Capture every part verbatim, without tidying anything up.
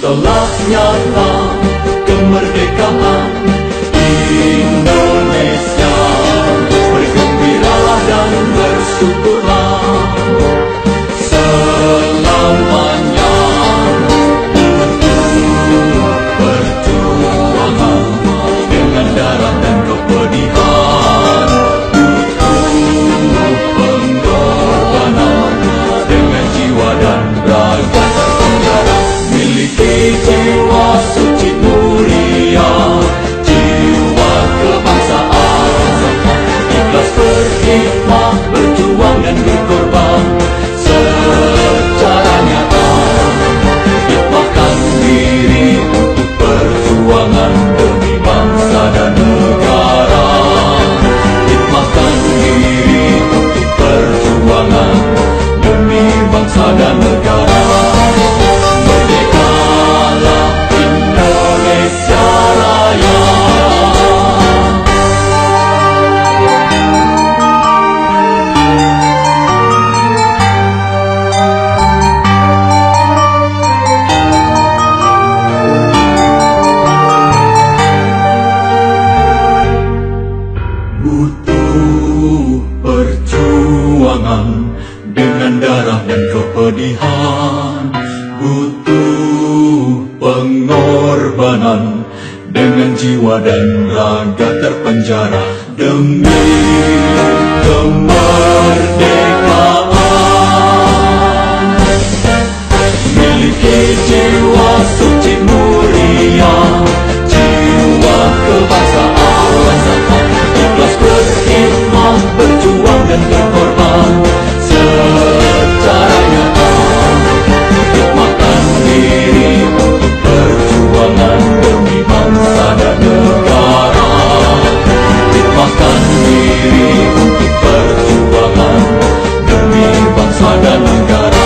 telah nyata kemerdekaan Indonesia. Bergembiralah dan bersyukurlah selamanya untuk perjuangan dengan darah dan kepedihan, untuk pengorbanan dengan jiwa dan raga terpenjara. Miliki jiwa suci mulia, jiwa kebangsaan, ikhlas berkhidmat, berjuang dan berkorban secara nyata. Hidupkan diri untuk perjuangan demi bangsa dan negara. Hidupkan diri untuk perjuangan demi bangsa dan negara. Merdekalah Indonesia Raya. Butuh perjuangan dengan darah dan kepedihan, butuh pengorbanan dengan jiwa dan raga terpenjara demi kemerdekaan. Miliki jiwa suci mulia, jiwa kebangsaan, ikhlas berkhidmat, berjuang dan berkorban secara nyata. Hidupkan diri untuk perjuangan demi bangsa dan negara. Hidupkan diri untuk perjuangan demi bangsa dan negara.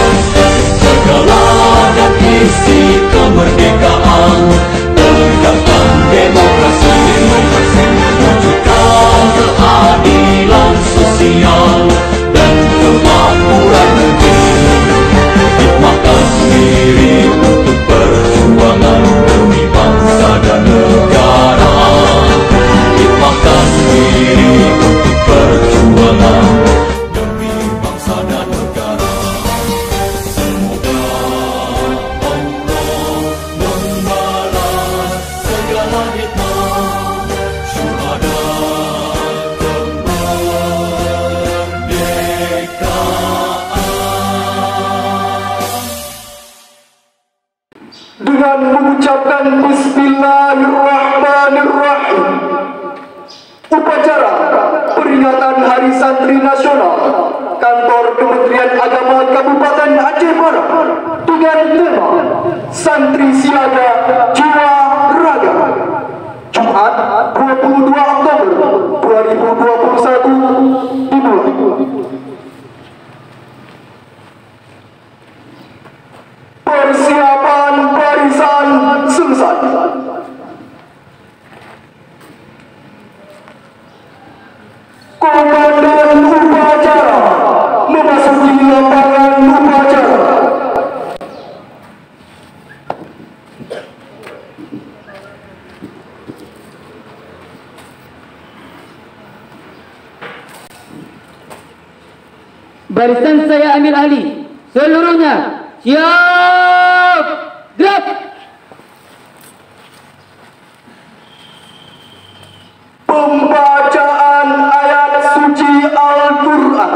Segala dan isi kemerdekaan, tegakkan demokrasi, wujudkan keadilan sosial dan kemakmuran negeri. Hidupkan diri untuk perjuangan demi bangsa dan negara. Hidupkan diri untuk perjuangan demi bangsa dan negara. Semoga Allah membalas segala hikmah syuhada dengan mengucapkan Bismillahirrahmanirrahim. Upacara peringatan Hari Santri Nasional Kantor Kementerian Agama Kabupaten Aceh Barat dengan tema Santri Siaga Jiwa Raga, Jumat dua puluh dua Oktober dua ribu dua puluh satu dimulai. Persiapan barisan selesai. Komandan upacara memasuki lapangan upacara. Barisan saya ambil alih. Seluruhnya siap, gerak. Pembacaan ayat suci Al-Quran.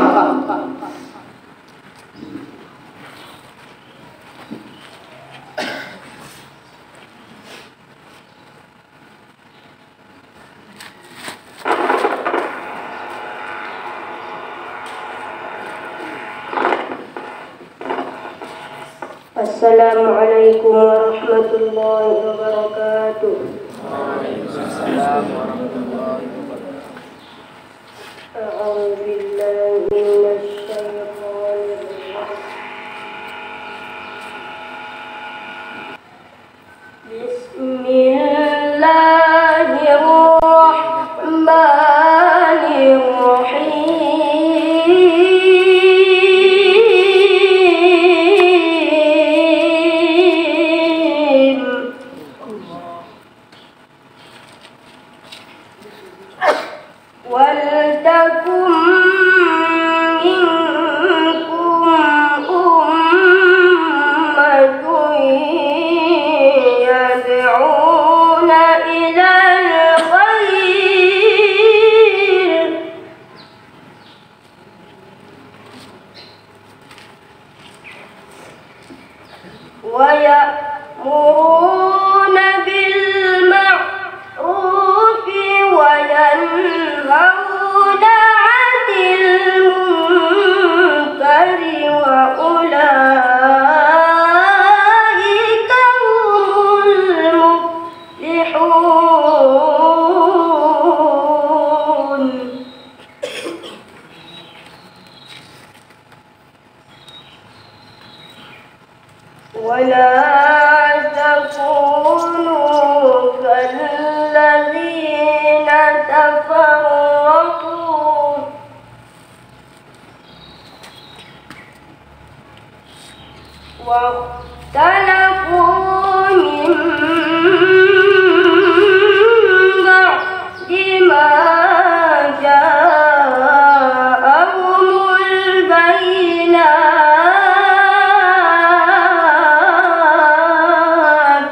Assalamualaikum warahmatullahi wabarakatuh. Waalaikumsalam warahmatullahi wabarakatuh. A'udzu billahi minasy syaithanir rajim. Bismillahirrahmanirrahim. ويأمرون بالمعروف وينهون عن المنكر وأولئك هم المفلحون. ولا تكونوا كالذين تفرقوا واختلفوا من بعد ما جاءهم البينات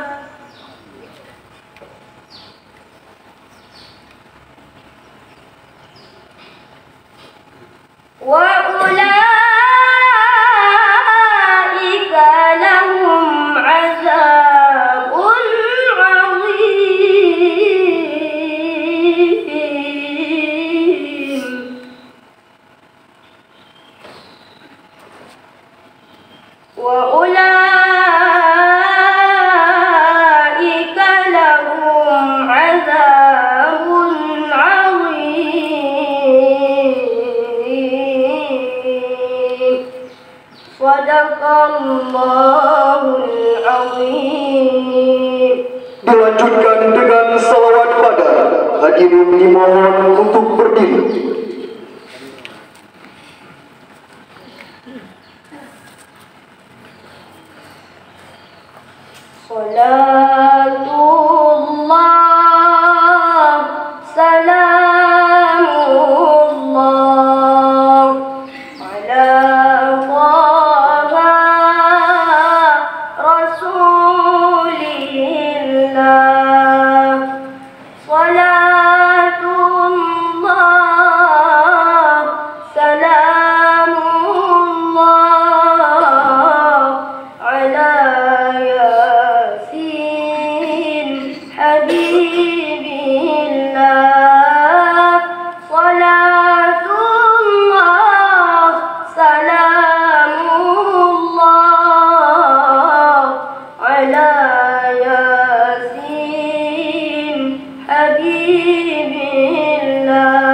وأولئك لهم عذاب عظيم. وأولئك لهم عذاب عظيم. صدق الله العظيم. Dilanjutkan dengan salawat pada hadirin dimohon untuk berdiri. Salatullah, salamullah ala Taha Rasulillah. Salatullah, salamullah ala Yasin Habibillah. Salatullah, salamullah ala Yasin Habibillah.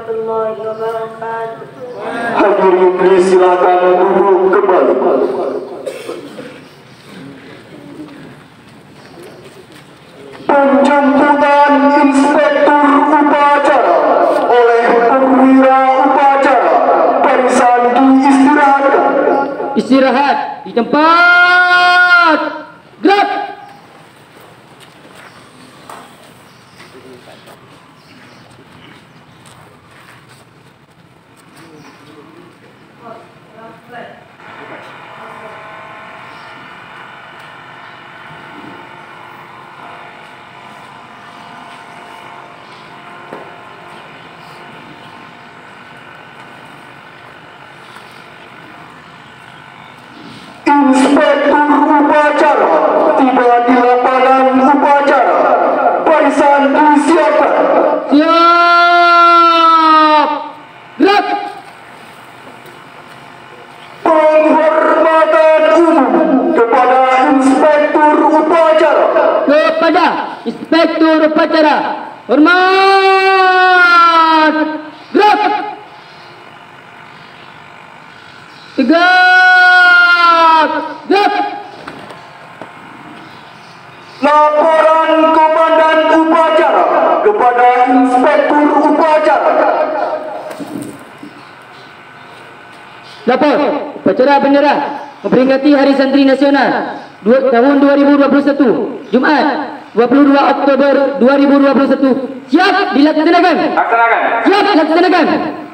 warahmatullahi wabarakatuh. Hadirin disilakan duduk kembali. Penjemputan Inspektur Upacara oleh perwira upacara barisan diistirahatkan. Istirahat di tempat. Gerak. Inspektur upacara tiba di lapangan upacara. Barisan disiapkan. Siap. Gerak. Penghormatan umum kepada Inspektur upacara. Kepada Inspektur Upacara. Hormat. Gerak. Tegak. Gerak. Laporan Komandan Upacara kepada Inspektur Upacara. Lapor upacara bendera memperingati Hari Santri Nasional dua, tahun dua ribu dua puluh satu Jumat dua puluh dua Oktober dua ribu dua puluh satu. Siap dilaksanakan. Laksanakan. Siap dilaksanakan.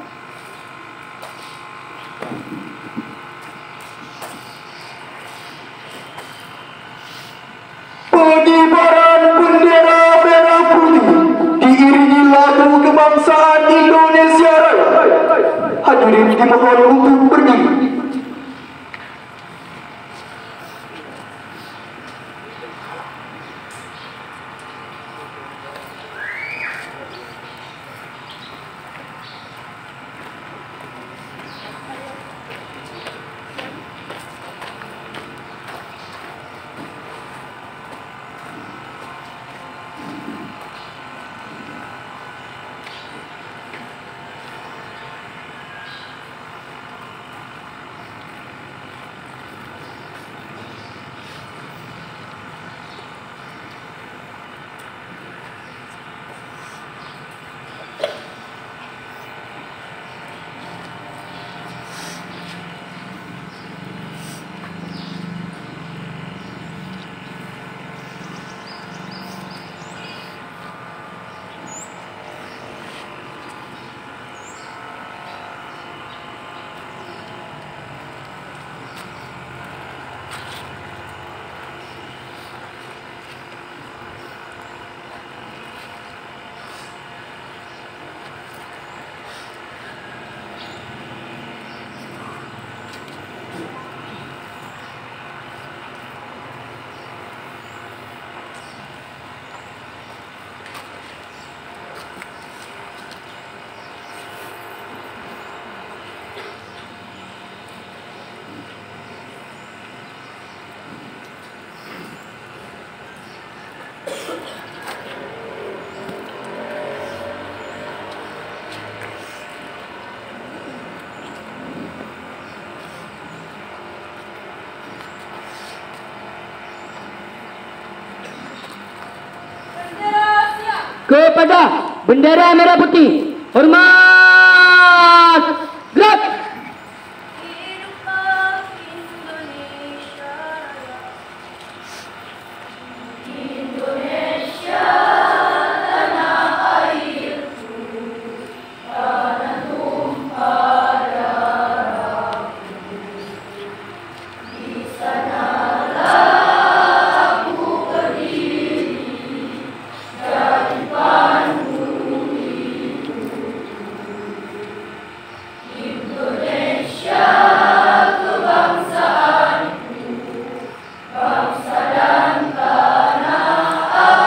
Pengibaran bendera merah putih diiringi lagu kebangsaan Indonesia Raya. Hadirin dimohon untuk berdiri. Kepada bendera merah putih. Hormat. Gerak. Hiduplah Indonesia Raya. Indonesia tanah airku, tanah tumpah darahku. Di sanalah aku berdiri jadi pandu hidup. Indonesia kebangsaanku, bangsa dan tanah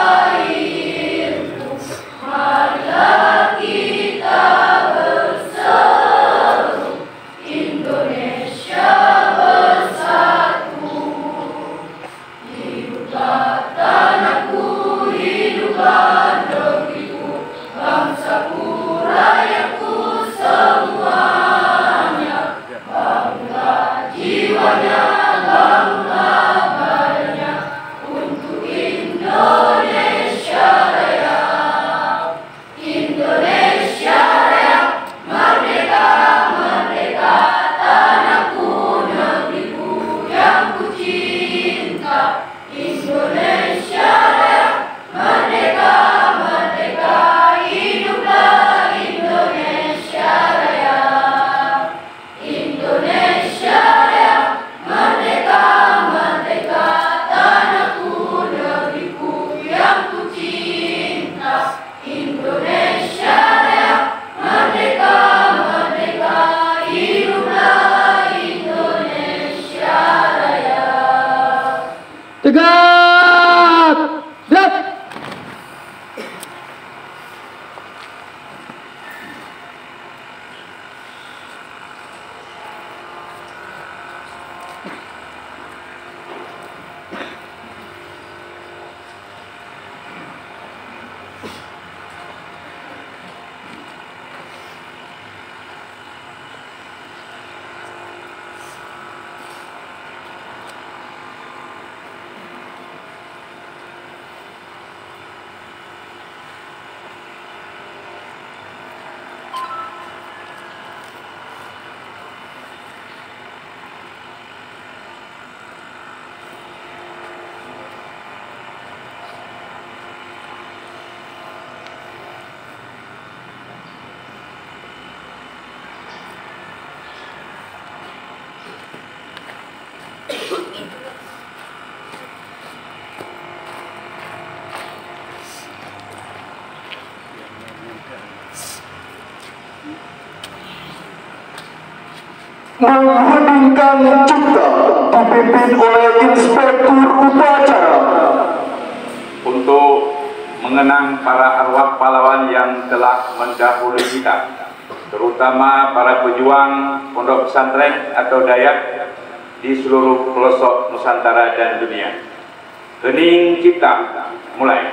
Mengheningkan cipta dipimpin oleh Inspektur Upacara untuk mengenang para arwah pahlawan yang telah mendahului kita, terutama para pejuang pondok pesantren atau Dayak di seluruh pelosok Nusantara dan dunia. Hening cipta, mulai.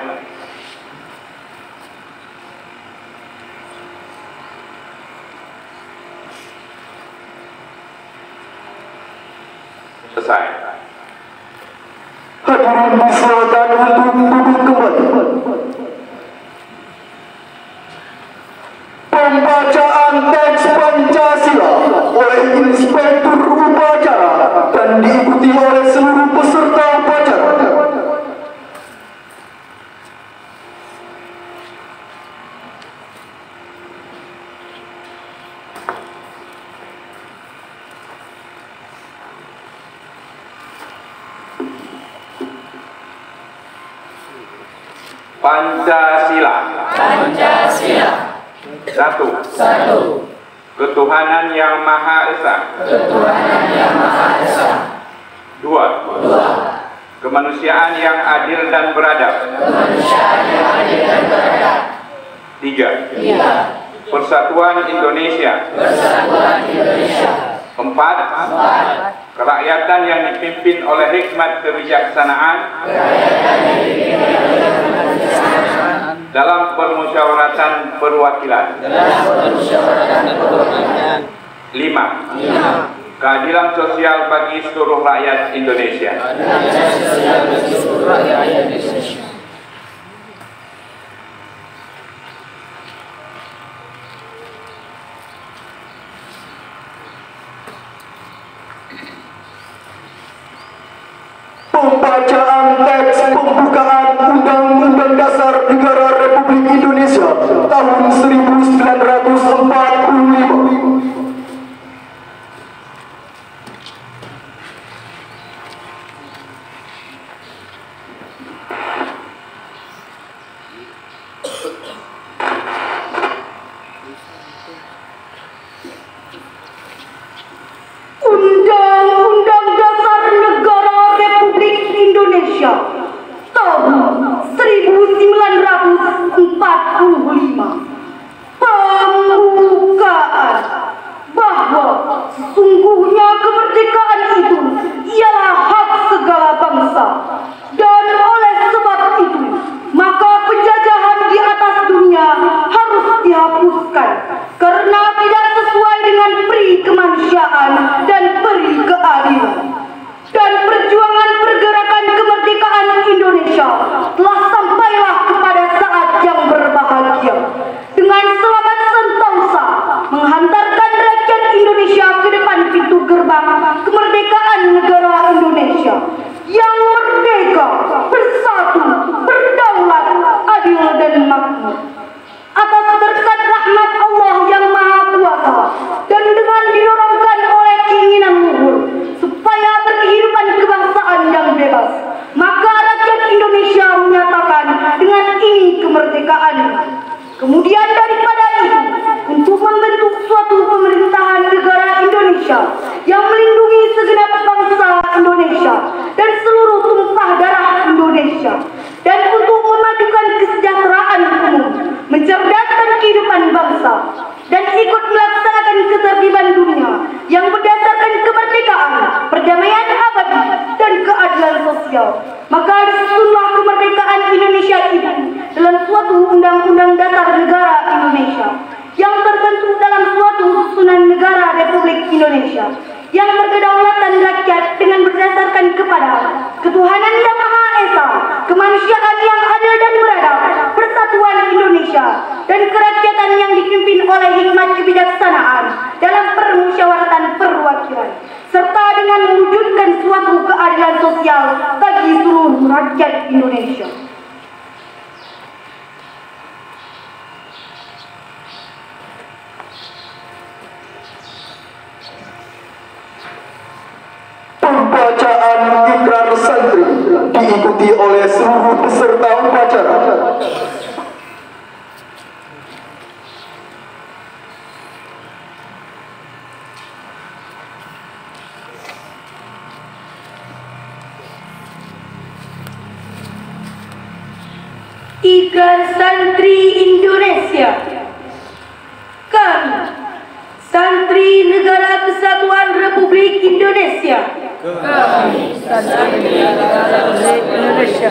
Selesai. Hadirin disilakan untuk duduk kembali. Pembacaan teks Pancasila oleh Inspektur Upacara dan diikuti oleh seluruh peserta upacara. Pancasila. Pancasila. Satu. Satu. Ketuhanan yang Maha Esa. Ketuhanan yang Maha Esa. Dua. Dua. Kemanusiaan yang adil dan beradab. Kemanusiaan yang adil dan beradab. Tiga. Tiga. Persatuan Indonesia. Persatuan Indonesia. Empat. Empat. Kerakyatan yang dipimpin oleh hikmat kebijaksanaan. Kerakyatan yang dipimpin oleh kebijaksanaan. Dalam permusyawaratan perwakilan. Dalam permusyawaratan perwakilan. Lima. Lima. Keadilan sosial bagi seluruh rakyat Indonesia. Keadilan sosial bagi seluruh rakyat Indonesia. Pembacaan teks pembukaan Undang-Undang Dasar Negara Republik Indonesia tahun seribu sembilan ratus empat puluh lima. Undang-Undang Dasar Negara Republik Indonesia tahun seribu sembilan ratus empat puluh lima. Pembukaan bahwa sesungguhnya kemerdekaan itu ialah hak segala bangsa, dan oleh sebab itu maka penjajahan di atas dunia harus dihapuskan karena tidak sesuai dengan peri kemanusiaan dan peri keadilan. Dan perjuangan pergerakan kemerdekaan Indonesia telah sampailah kepada saat yang berbahagia dengan selamat sentosa menghantarkan rakyat Indonesia ke depan pintu gerbang kemerdekaan negara Indonesia yang merdeka, bersatu, berdaulat, adil dan makmur. Atas berkat rahmat Allah yang Maha Kuasa dan dengan didorongkan oleh keinginan luhur supaya berkehidupan kebangsaan yang bebas, maka rakyat Indonesia menyatakan dengan ini kemerdekaan. Kemudian daripada itu, untuk membentuk suatu pemerintahan negara Indonesia yang melindungi segenap bangsa Indonesia dan seluruh tumpah darah Indonesia, dan untuk memajukan kesejahteraan umum, mencerdaskan kehidupan bangsa, dan ikut melaksanakan ketertiban dunia yang berdasarkan kemerdekaan, perdamaian abadi, dan keadilan sosial. Maka disusunlah kemerdekaan Indonesia itu dalam suatu undang pemerintahan yang adil dan beradab, persatuan Indonesia, dan kerakyatan yang dipimpin oleh hikmat kebijaksanaan dalam permusyawaratan perwakilan, serta dengan mewujudkan suatu keadilan sosial bagi seluruh rakyat Indonesia. Pembacaan ikrar santri diikuti oleh seluruh peserta upacara. Ikrar Santri Indonesia. Kami, Santri Negara Kesatuan Republik Indonesia. Kami, Santri Negara Kesatuan Indonesia.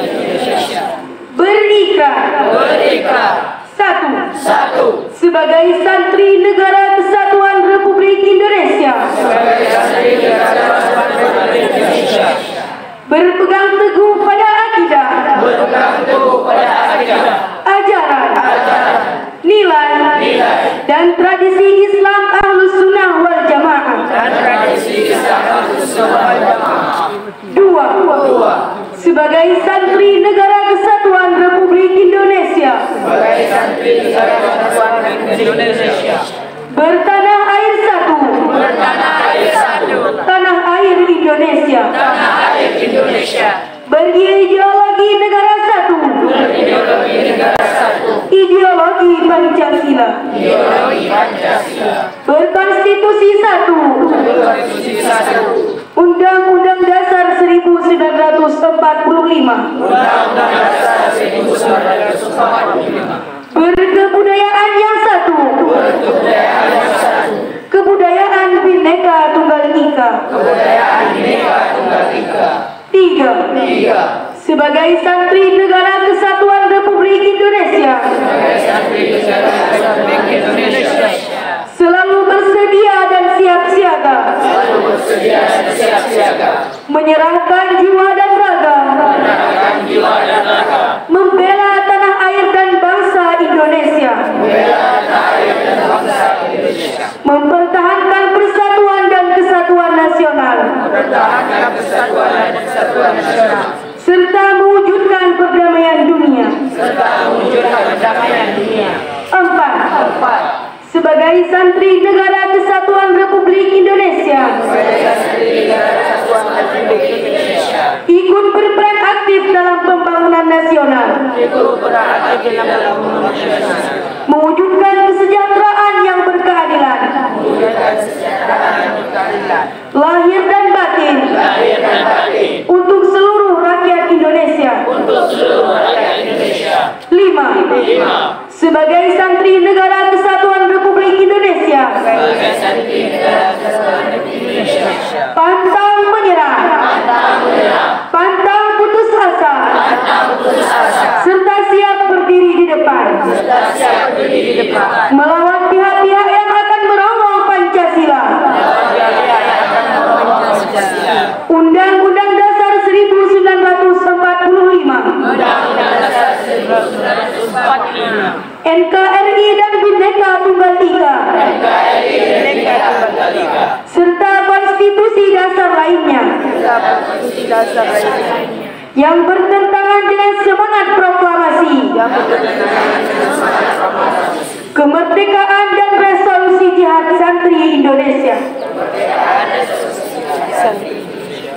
Berikrar. Berikrar. Satu. Satu. Sebagai Santri Negara Kesatuan Republik Indonesia. Sebagai Santri Negara Kesatuan Republik Indonesia. Berpegang teguh pada akidah. Berpegang teguh pada akidah. Ajaran. Ajaran. Nilai. Nilai. Dan tradisi Islam Ahlus Sunnah wal Jamaah. Dan tradisi Islam Ahlus Sunnah wal Jamaah. Dua. Dua. Sebagai Santri Negara Kesatuan Republik Indonesia. Sebagai Santri Negara Kesatuan Republik Indonesia. Bertanah air satu. Bertanah air satu. Tanah air Indonesia. Tanah air Indonesia. Berideologi negara satu. Berideologi negara satu. Ideologi Pancasila. Ideologi Pancasila. Berkonstitusi satu. Berkonstitusi satu. Undang-Undang Dasar seribu sembilan ratus empat puluh lima. Undang-Undang Dasar seribu sembilan ratus empat puluh lima. Berkebudayaan yang satu. Kebudayaan yang satu. Kebudayaan Bhinneka Tunggal Ika. Kebudayaan Bhinneka Tunggal Ika. Tiga. Tiga. Sebagai Santri Negara Kesatuan Republik Indonesia. Sebagai Santri Negara Kesatuan Republik Indonesia. Selalu bersedia dan siap siaga. Selalu bersedia dan siap siaga. Menyerahkan jiwa dan raga. Menyerahkan jiwa dan raga. Membela tanah air dan bangsa Indonesia. Membela tanah air dan bangsa Indonesia. Mempertahankan persatuan dan kesatuan nasional. Mempertahankan persatuan dan kesatuan nasional. Serta mewujudkan perdamaian dunia. Serta mewujudkan perdamaian dunia. Empat. Empat. Sebagai Santri Negara Kesatuan Republik Indonesia. Sebagai Santri Negara Kesatuan Republik Indonesia. Ikut berperan aktif dalam pembangunan nasional. Ikut berperan aktif dalam pembangunan nasional. Mewujudkan kesejahteraan yang berkeadilan. Mewujudkan kesejahteraan yang berkeadilan. Lahir dan batin. Lahir dan batin. Untuk seluruh rakyat Indonesia. Untuk seluruh rakyat Indonesia. Lima. Lima. Sebagai Santri Negara Kesatuan Republik Indonesia. Sebagai Santri Negara Kesatuan Republik Indonesia. Pantang menyerah. Pantang menyerah. Pantang putus asa. Pantang putus asa. Serta siap berdiri di depan. Serta siap berdiri di depan. Melawan pihak-pihak yang akan merongrong Pancasila. Melawan pihak-pihak yang akan merongrong Pancasila. Undang-Undang Dasar seribu sembilan ratus empat puluh lima. Undang-Undang Dasar seribu sembilan ratus empat puluh lima. N K R I dan Bhinneka Tunggal Ika. N K R I dan Bhinneka Tunggal Ika. Serta konstitusi dasar lainnya. Serta konstitusi dasar lainnya. Yang bertentangan dengan semangat proklamasi. Yang bertentangan dengan semangat proklamasi. Kemerdekaan dan resolusi jihad Santri Indonesia. Kemerdekaan dan resolusi jihad Santri Indonesia.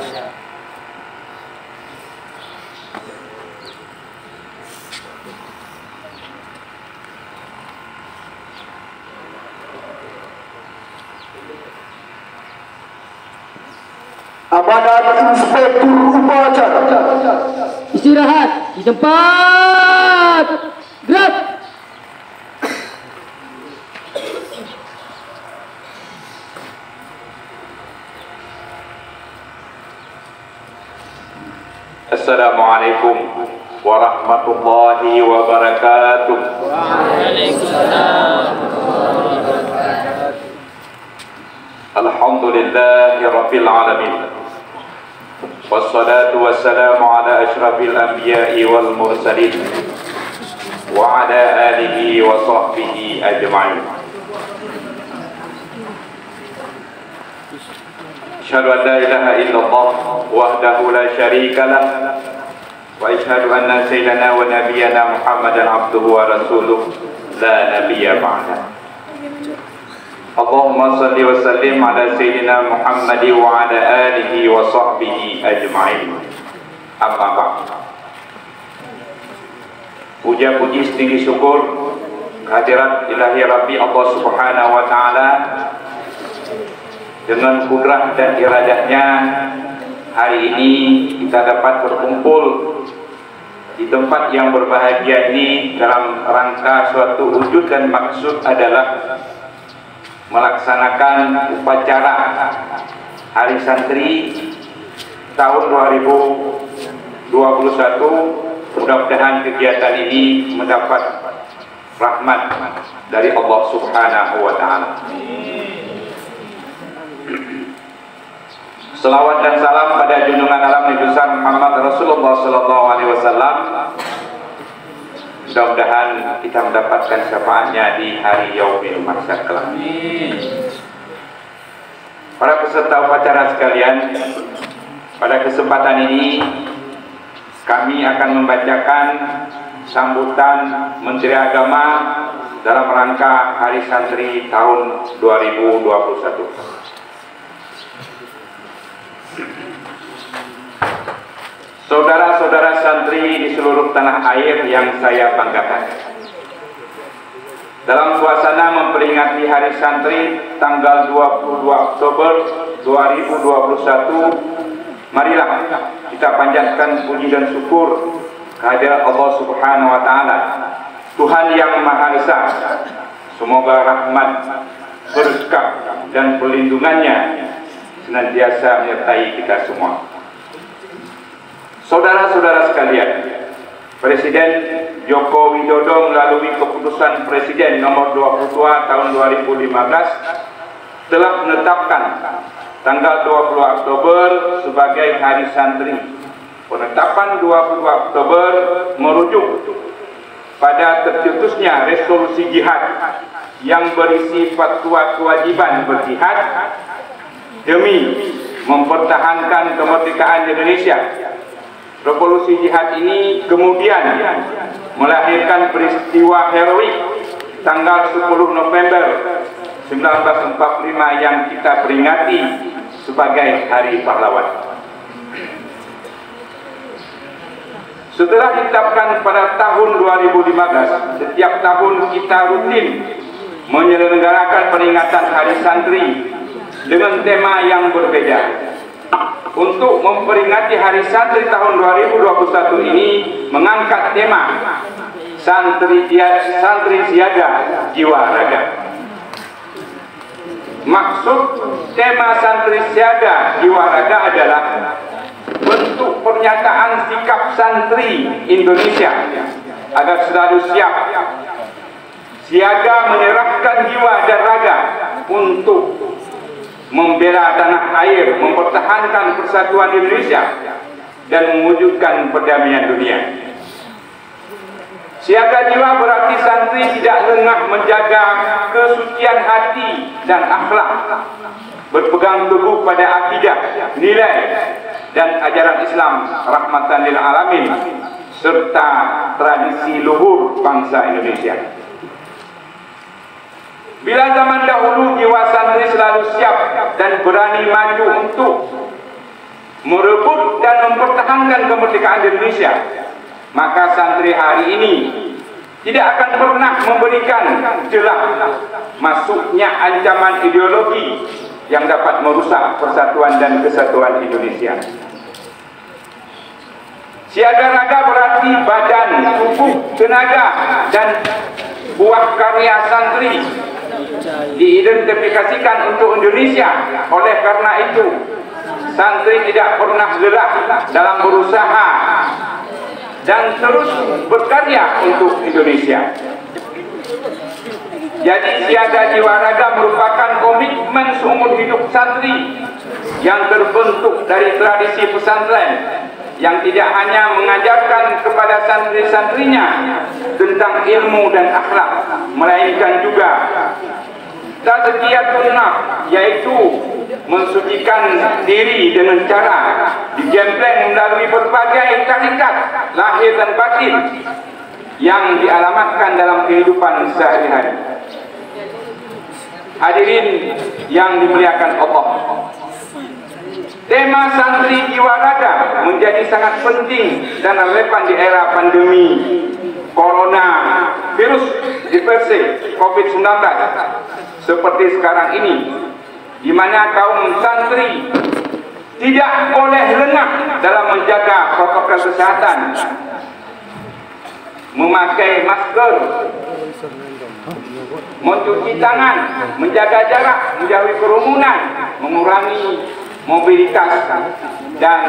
Amanat Inspektur Upacara. Istirahat di tempat. Gerak. Assalamualaikum warahmatullahi wabarakatuh. Waalaikumsalam. Alhamdulillahi rabbil alamin. Wassalatu wassalamu ala ashrafil anbiya'i wal mursalin wa ala alihi wa sahbihi ajma'in. Asyhadu an la ilaha illallah wahdahu la syarika lah wa asyhadu anna sayyidana wa nabiyyana Muhammadan abduhu wa rasuluh la nabiyya ba'da. Allahumma salli wa sallim ala sayyidina Muhammad wa ala alihi wa sahbihi ajma'in. Amma ba'd. Puja puji setinggi syukur kehadirat ilahi Rabbi Allah Subhanahu wa taala. Dengan kudrah dan iradahnya, hari ini kita dapat berkumpul di tempat yang berbahagia ini dalam rangka suatu wujud dan maksud adalah melaksanakan upacara Hari Santri tahun dua ribu dua puluh satu. Mudah-mudahan kegiatan ini mendapat rahmat dari Allah Subhanahu wa taala. Selawat dan salam pada junjungan alam Nabi besar Muhammad Rasulullah sallallahu alaihi wasallam. Mudah-mudahan kita mendapatkan syafaatnya di hari yaumil mahsyar kelak. Para peserta upacara sekalian, pada kesempatan ini kami akan membacakan sambutan Menteri Agama dalam rangka Hari Santri tahun dua ribu dua puluh satu. Saudara-saudara santri di seluruh tanah air yang saya banggakan, dalam suasana memperingati Hari Santri tanggal dua puluh dua Oktober dua ribu dua puluh satu, marilah kita panjatkan puji dan syukur kehadirat Allah Subhanahu wa taala, Tuhan yang Maha Esa. Semoga rahmat, berkah dan perlindungannya senantiasa menyertai kita semua. Saudara-saudara sekalian, Presiden Joko Widodo melalui keputusan Presiden nomor dua puluh dua tahun dua ribu lima belas telah menetapkan tanggal dua puluh Oktober sebagai Hari Santri. Penetapan dua puluh Oktober merujuk pada tercetusnya resolusi jihad yang berisi fatwa kewajiban berjihad demi mempertahankan kemerdekaan Indonesia. Revolusi jihad ini kemudian melahirkan peristiwa heroik tanggal sepuluh November seribu sembilan ratus empat puluh lima yang kita peringati sebagai Hari Pahlawan. Setelah ditetapkan pada tahun dua ribu lima belas, setiap tahun kita rutin menyelenggarakan peringatan Hari Santri dengan tema yang berbeda. Untuk memperingati Hari Santri tahun dua ribu dua puluh satu ini mengangkat tema Santri, Santri Siaga Jiwa Raga. Maksud tema Santri Siaga Jiwa Raga adalah bentuk pernyataan sikap santri Indonesia agar selalu siap siaga menyerahkan jiwa dan raga untuk membela tanah air, mempertahankan persatuan Indonesia dan mewujudkan perdamaian dunia. Siaga jiwa berarti santri tidak lengah menjaga kesucian hati dan akhlak, berpegang teguh pada akidah, nilai dan ajaran Islam rahmatan lil alamin serta tradisi luhur bangsa Indonesia. Bila zaman dahulu jiwa santri selalu siap dan berani maju untuk merebut dan mempertahankan kemerdekaan Indonesia, maka santri hari ini tidak akan pernah memberikan celah masuknya ancaman ideologi yang dapat merusak persatuan dan kesatuan Indonesia. Siaga raga berarti badan, tubuh, tenaga dan buah karya santri diidentifikasikan untuk Indonesia. Oleh karena itu, santri tidak pernah lelah dalam berusaha dan terus berkarya untuk Indonesia. Jadi siaga jiwa raga merupakan komitmen seumur hidup santri yang terbentuk dari tradisi pesantren yang tidak hanya mengajarkan kepada santri-santrinya tentang ilmu dan akhlak, melainkan juga tazkiyatun nafs, yaitu mensucikan diri dengan cara digembleng melalui berbagai tarikat lahir dan batin yang dialamatkan dalam kehidupan sehari-hari. Hadirin yang dimuliakan Allah, tema santri jiwa raga menjadi sangat penting dan relevan di era pandemi corona virus infeksi covid sembilan belas seperti sekarang ini, di mana kaum santri tidak boleh lengah dalam menjaga protokol kesehatan, memakai masker, mencuci tangan, menjaga jarak, menjauhi kerumunan, mengurangi mobilitas dan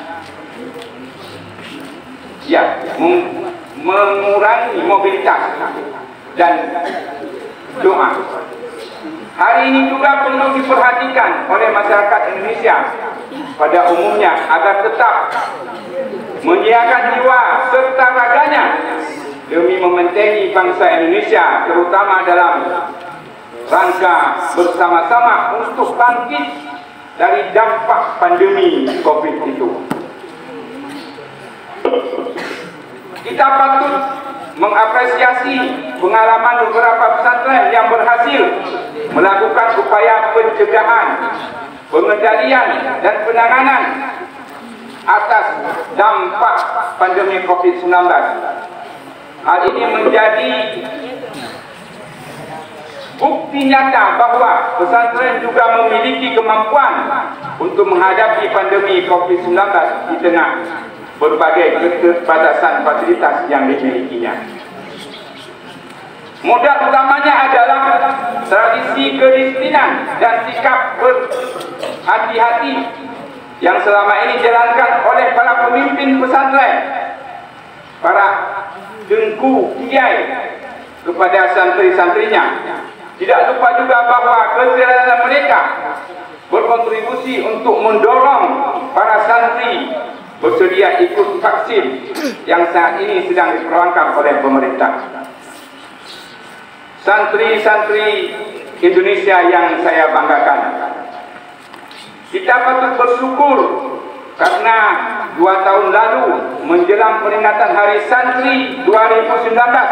ya mengurangi mobilitas dan doa. Hari ini juga perlu diperhatikan oleh masyarakat Indonesia pada umumnya agar tetap menyiapkan jiwa serta raganya demi membentengi bangsa Indonesia, terutama dalam rangka bersama-sama untuk bangkit dari dampak pandemi COVID itu. Kita patut mengapresiasi pengalaman beberapa pesantren yang berhasil melakukan upaya pencegahan, pengendalian dan penanganan atas dampak pandemi COVID sembilan belas. Hal ini menjadi bukti nyata bahwa pesantren juga memiliki kemampuan untuk menghadapi pandemi COVID sembilan belas di tengah berbagai keterbatasan fasilitas yang dimilikinya. Modal utamanya adalah tradisi kedisiplinan dan sikap berhati-hati yang selama ini dijalankan oleh para pemimpin pesantren, para dengku kiai kepada santri-santrinya. Tidak lupa juga bahwa keterangan mereka berkontribusi untuk mendorong para santri bersedia ikut vaksin yang saat ini sedang diperjuangkan oleh pemerintah. Santri-santri Indonesia yang saya banggakan, kita patut bersyukur karena dua tahun lalu menjelang peringatan Hari Santri dua ribu sembilan belas,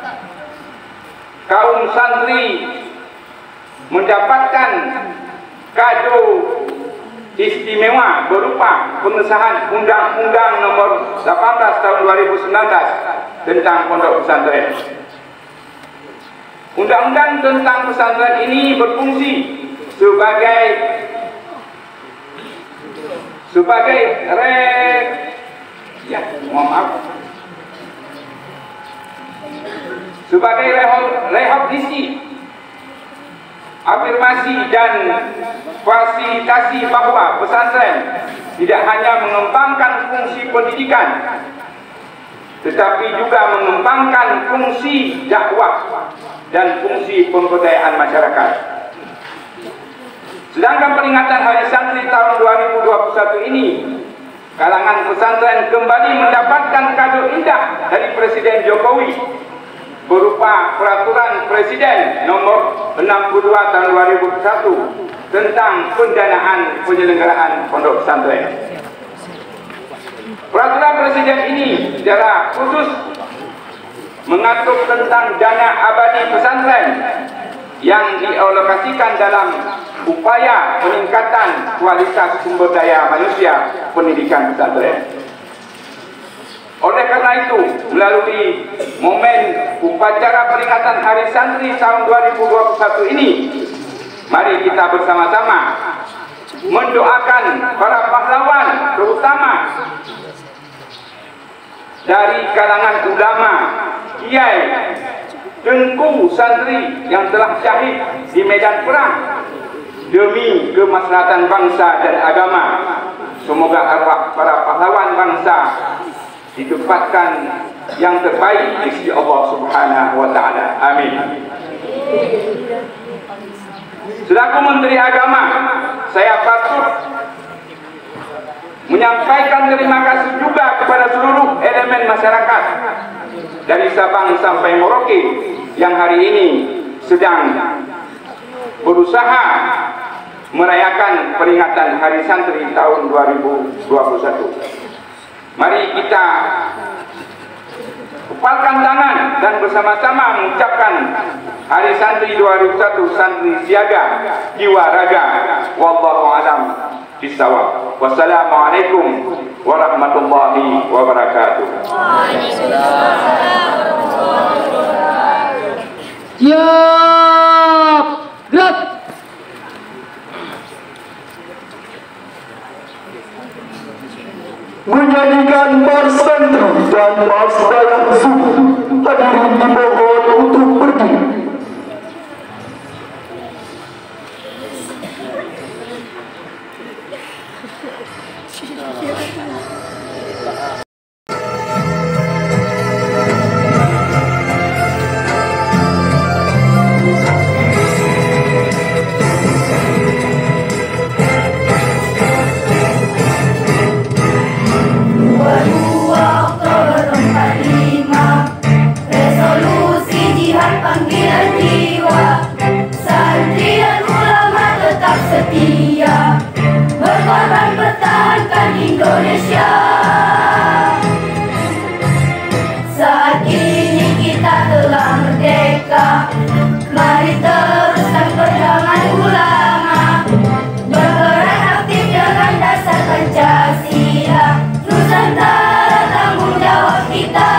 kaum santri mendapatkan kado istimewa berupa pengesahan Undang-Undang Nomor delapan belas Tahun dua ribu sembilan belas tentang pondok pesantren. Undang-undang tentang pesantren ini berfungsi sebagai sebagai re ya mohon maaf sebagai rehabilitasi, afirmasi dan fasilitasi bahwa pesantren tidak hanya mengembangkan fungsi pendidikan, tetapi juga mengembangkan fungsi dakwah dan fungsi pemberdayaan masyarakat. Sedangkan peringatan Hari Santri tahun dua ribu dua puluh satu ini, kalangan pesantren kembali mendapatkan kado indah dari Presiden Jokowi berupa Peraturan Presiden Nomor enam puluh dua Tahun dua ribu satu tentang pendanaan penyelenggaraan pondok pesantren. Peraturan Presiden ini secara khusus mengatur tentang dana abadi pesantren yang dialokasikan dalam upaya peningkatan kualitas sumber daya manusia pendidikan pesantren. Oleh karena itu, melalui momen upacara peringatan Hari Santri tahun dua ribu dua puluh satu ini, mari kita bersama-sama mendoakan para pahlawan, terutama dari kalangan ulama, kiai, dengku santri yang telah syahid di medan perang demi kemaslahatan bangsa dan agama. Semoga arwah para pahlawan bangsa ditempatkan yang terbaik di sisi Allah Subhanahu wa taala. Amin. Selaku Menteri Agama, saya patut menyampaikan terima kasih juga kepada seluruh elemen masyarakat dari Sabang sampai Merauke yang hari ini sedang berusaha merayakan peringatan Hari Santri tahun dua ribu dua puluh satu. Mari kita kepalkan tangan dan bersama-sama mengucapkan Hari Santri dua ribu dua puluh satu, santri siaga, jiwa raga. Wallahu a'lam bishawab. Wassalamualaikum warahmatullahi wabarakatuh. Siap, gerak. Menyanyikan Mars Santri dan Mars Dayak Suku, hadirin dimohon untuk berdiri. Indonesia. Saat ini kita telah merdeka, mari teruskan perjuangan ulama, berperan aktif dengan dasar Pancasila, Nusantara tanggung jawab kita.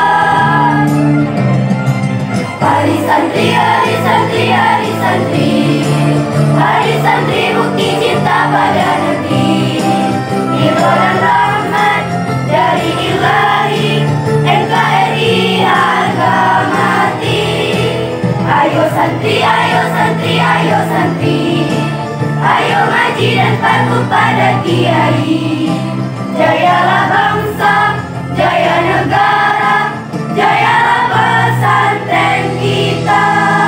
Hari santri, hari santri, hari santri, hari santri bukti cinta pada negeri. Dan rahmat dari Ilahi, N K R I harga mati. Ayo santri, ayo santri, ayo santri, ayo ngaji dan patuh pada kiai. Jayalah bangsa, jaya negara, jayalah pesantren kita.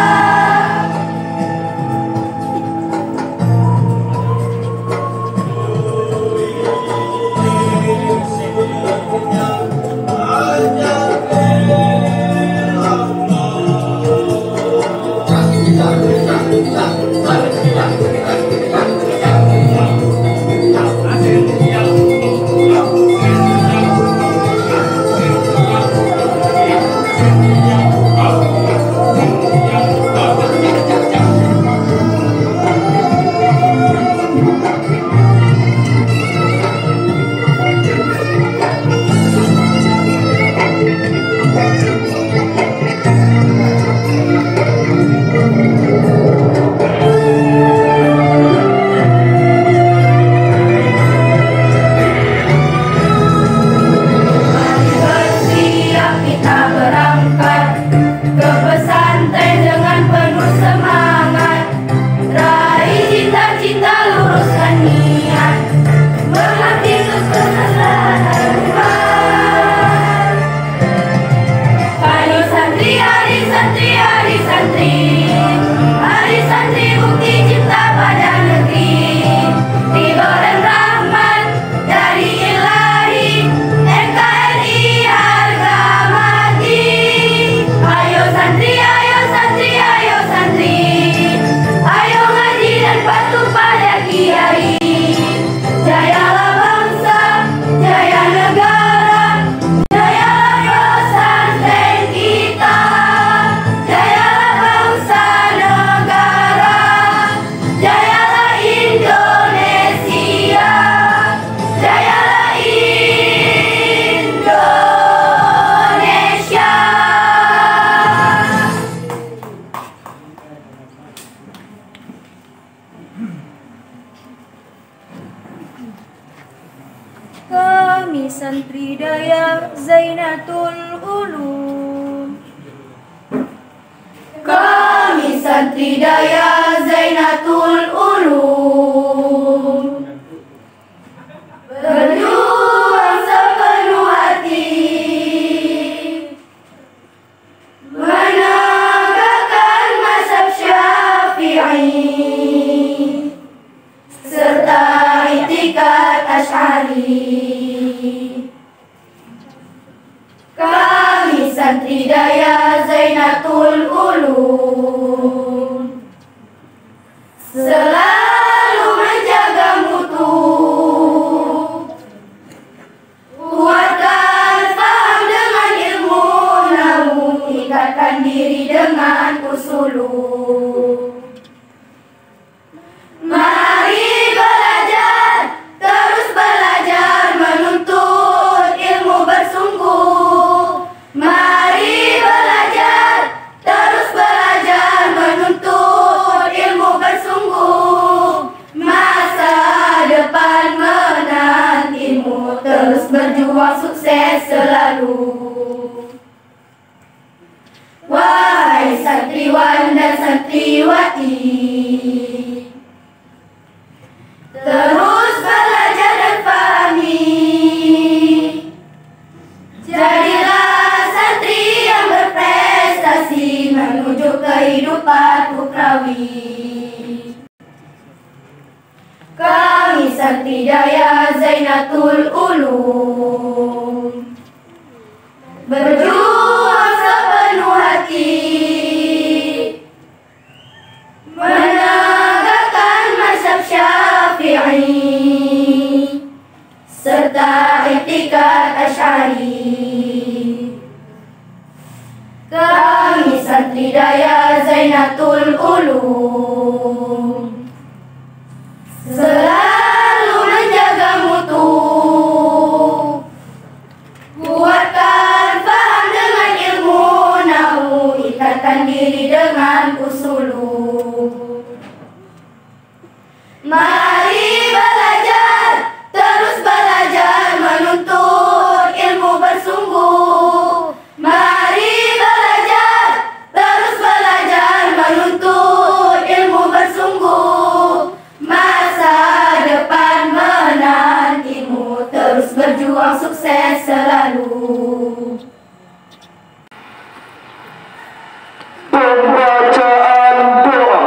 Kami santri daya Zainatul Ulum. Kami santri daya Zainatul Ulum, berjuang sepenuh hati, menegakkan mazhab Syafi'i serta itikad Asy'ari. Santri Daya Zainatul Ulum selalu menjaga mutu, kuatkan faham dengan ilmu, namun ikatkan diri dengan usulu. Mari belajar, terus belajar, menuntut ilmu bersungguh. Mari belajar, terus belajar, menuntut ilmu bersungguh. Masa depan menantimu, terus berjuang sukses selalu. Wahai santriwan dan santriwati, terus belajar dan pahami. Jadilah santri yang berprestasi menuju kehidupan ukrawi. Kami Santri Daya Zainatul Ulum berjuang sepenuh hati, menegakkan mazhab Syafi'i serta i'tiqad Asy'ari. Kami Santri Daya Zainatul Ulum selalu menjaga mutu, kuatkan faham dengan ilmu, namun ikatkan diri dengan usulu. Mari belajar, terus belajar, menuntut ilmu bersungguh. Mari belajar, terus belajar, menuntut ilmu bersungguh. Masa depan menantimu, terus berjuang sukses selalu. Pembacaan doa.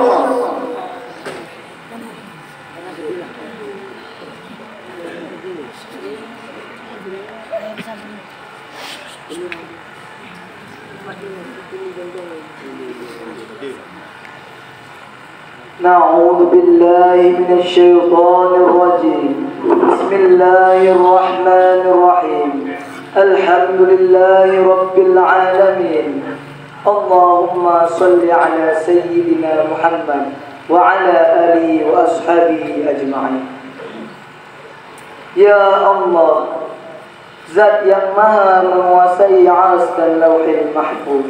نعوذ بالله من الشيطان الرجيم. بسم الله الرحمن الرحيم. الحمد لله رب العالمين. اللهم صل على سيدنا محمد وعلى آله وأصحابه أجمعين. Ya Allah, Zat yang maha menguasai aras dan lauhil mahfuz,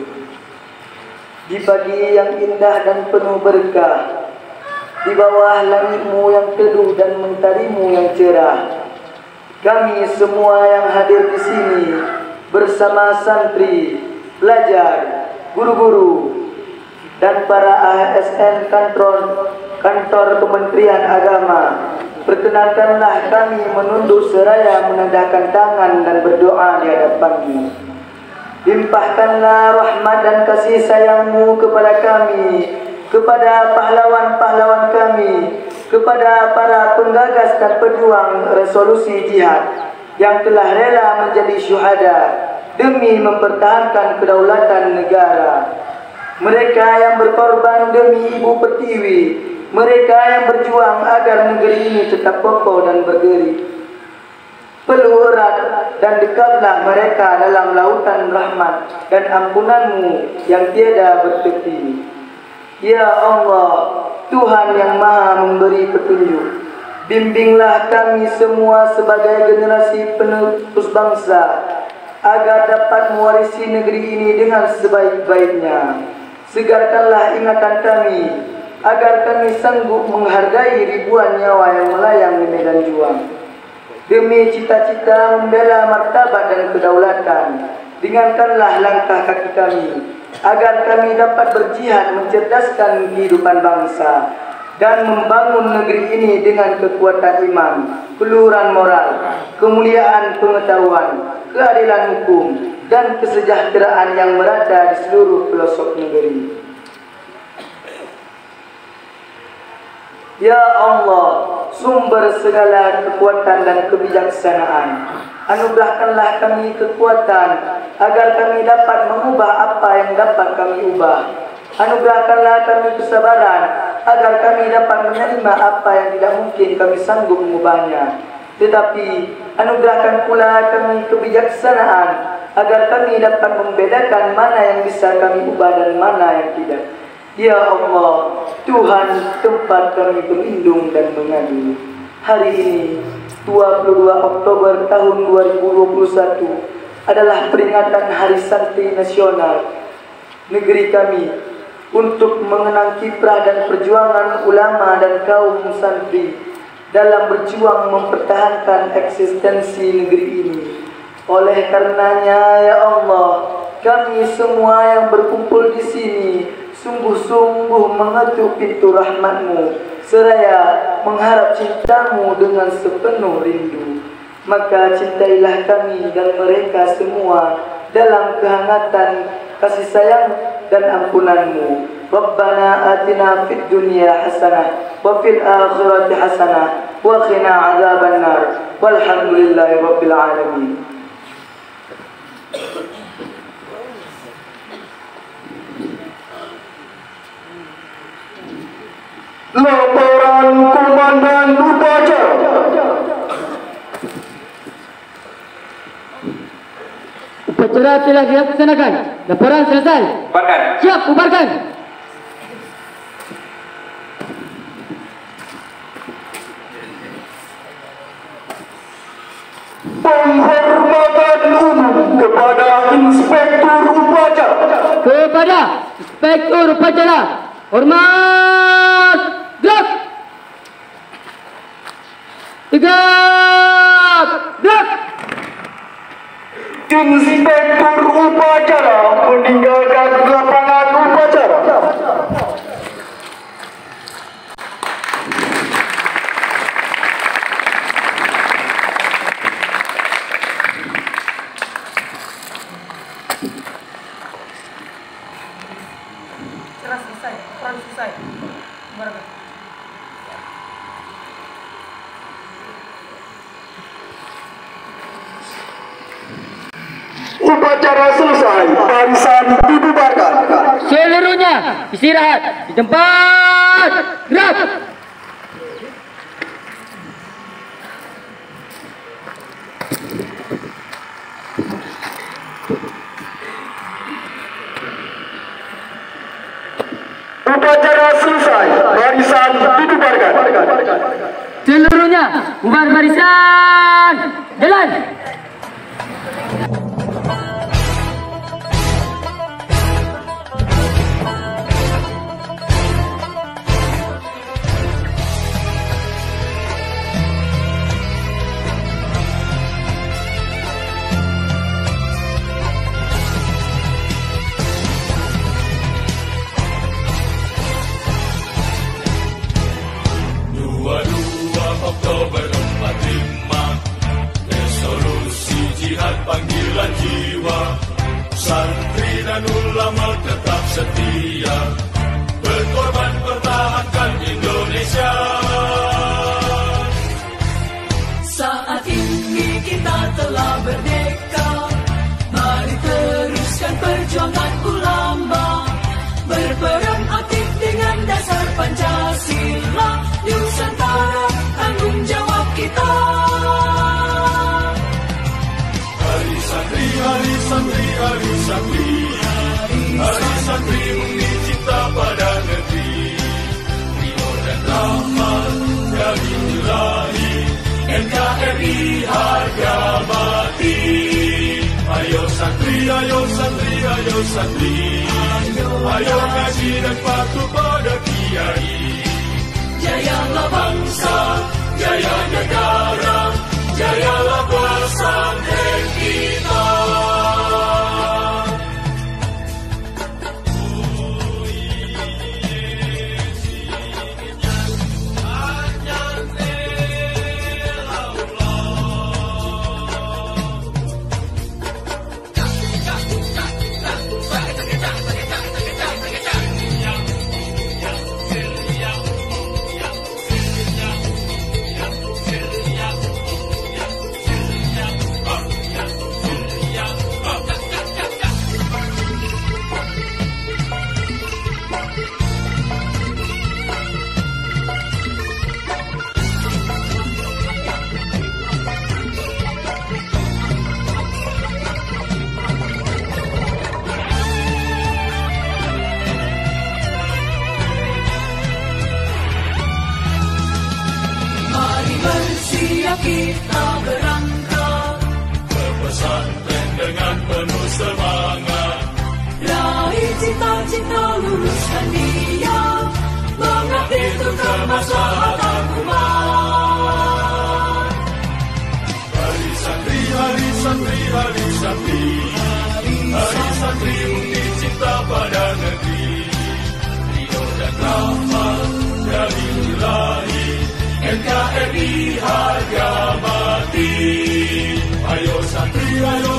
di pagi yang indah dan penuh berkah, di bawah langitmu yang teduh dan mentarimu yang cerah, kami semua yang hadir di sini bersama santri, pelajar, guru-guru, dan para A S N kantor, kantor Kementerian Agama, perkenankanlah kami menunduk seraya menandahkan tangan dan berdoa di hadapanmu. Limpahkanlah rahmat dan kasih sayangmu kepada kami, kepada pahlawan-pahlawan kami, kepada para penggagas dan pejuang resolusi jihad yang telah rela menjadi syuhada demi mempertahankan kedaulatan negara. Mereka yang berkorban demi Ibu Pertiwi, mereka yang berjuang agar negeri ini tetap kokoh dan berdiri. Peluk erat dan dekatlah mereka dalam lautan rahmat dan ampunanmu yang tiada bertepi. Ya Allah, Tuhan yang maha memberi petunjuk, bimbinglah kami semua sebagai generasi penerus bangsa agar dapat mewarisi negeri ini dengan sebaik-baiknya. Segarkanlah ingatan kami agar kami sanggup menghargai ribuan nyawa yang melayang di medan juang. Demi cita-cita membela martabat dan kedaulatan, ringankanlah langkah kaki kami agar kami dapat berjihad mencerdaskan kehidupan bangsa dan membangun negeri ini dengan kekuatan iman, keluhuran moral, kemuliaan pengetahuan, keadilan hukum, dan kesejahteraan yang merata di seluruh pelosok negeri. Ya Allah, sumber segala kekuatan dan kebijaksanaan, Anugerahkanlah kami kekuatan agar kami dapat mengubah apa yang dapat kami ubah. Anugerahkanlah kami kesabaran agar kami dapat menerima apa yang tidak mungkin kami sanggup mengubahnya. Tetapi anugerahkan pula kami kebijaksanaan agar kami dapat membedakan mana yang bisa kami ubah dan mana yang tidak. Ya Allah, Tuhan tempat kami berlindung dan mengadu. Hari ini dua puluh dua Oktober tahun dua ribu dua puluh satu adalah peringatan Hari Santri Nasional negeri kami untuk mengenang kiprah dan perjuangan ulama dan kaum santri dalam berjuang mempertahankan eksistensi negeri ini. Oleh karenanya, ya Allah, kami semua yang berkumpul di sini sungguh-sungguh mengetuk pintu rahmat-Mu seraya mengharap cinta-Mu dengan sepenuh rindu. Maka cintailah kami dan mereka semua dalam kehangatan kasih sayang dan ampunan-Mu. Rabbana atina fid dunya hasanah wa fil akhirati hasanah wa qina adzabannar. Walhamdulillahi rabbil alamin. Laporan Komandan Upacara. Upacara telah dilaksanakan. Laporan selesai. Bubarkan. Siap, bubarkan. Penghormatan umum kepada Inspektur Upacara. Kepada Inspektur Upacara. Hormat. Gerak. Tegak. Gerak. Inspektur Upacara meninggalkan lapangan upacara. Cerah selesai, perang selesai. Bubarkan. Upacara selesai, barisan dibubarkan. Seluruhnya istirahat di tempat. Gerak. Upacara selesai, barisan dibubarkan. Seluruhnya bubar barisan. Jalan. dua puluh dua Oktober empat puluh lima, resolusi jihad panggilan jiwa, santri dan ulama tetap setia, berkorban pertahankan Indonesia. Saat ini kita telah merdeka, mari teruskan perjuangan ulama, berperan aktif dengan dasar Pancasila, Nusantara tanggung jawab kita. Hari santri, hari santri, hari santri, hari santri murni cinta pada negeri, ridho dan rahmat dari Ilahi, N K R I harga mati. Ayo santri, ayo santri, ayo santri, ayo ngaji dan patuh pada kiai. Jayalah bangsa, jaya negara, jayalah pesantren kita. kita berangkat ke pesantren dengan penuh semangat. Raih cita-cita luruskan niat, mengabdi untuk kemaslahatan umat. Hari santri, hari santri, hari santri, hari santri bukti cinta pada negeri. Ridho dan rahmat dari Ilahi, N K R I harga mati. Ayo santri, ayo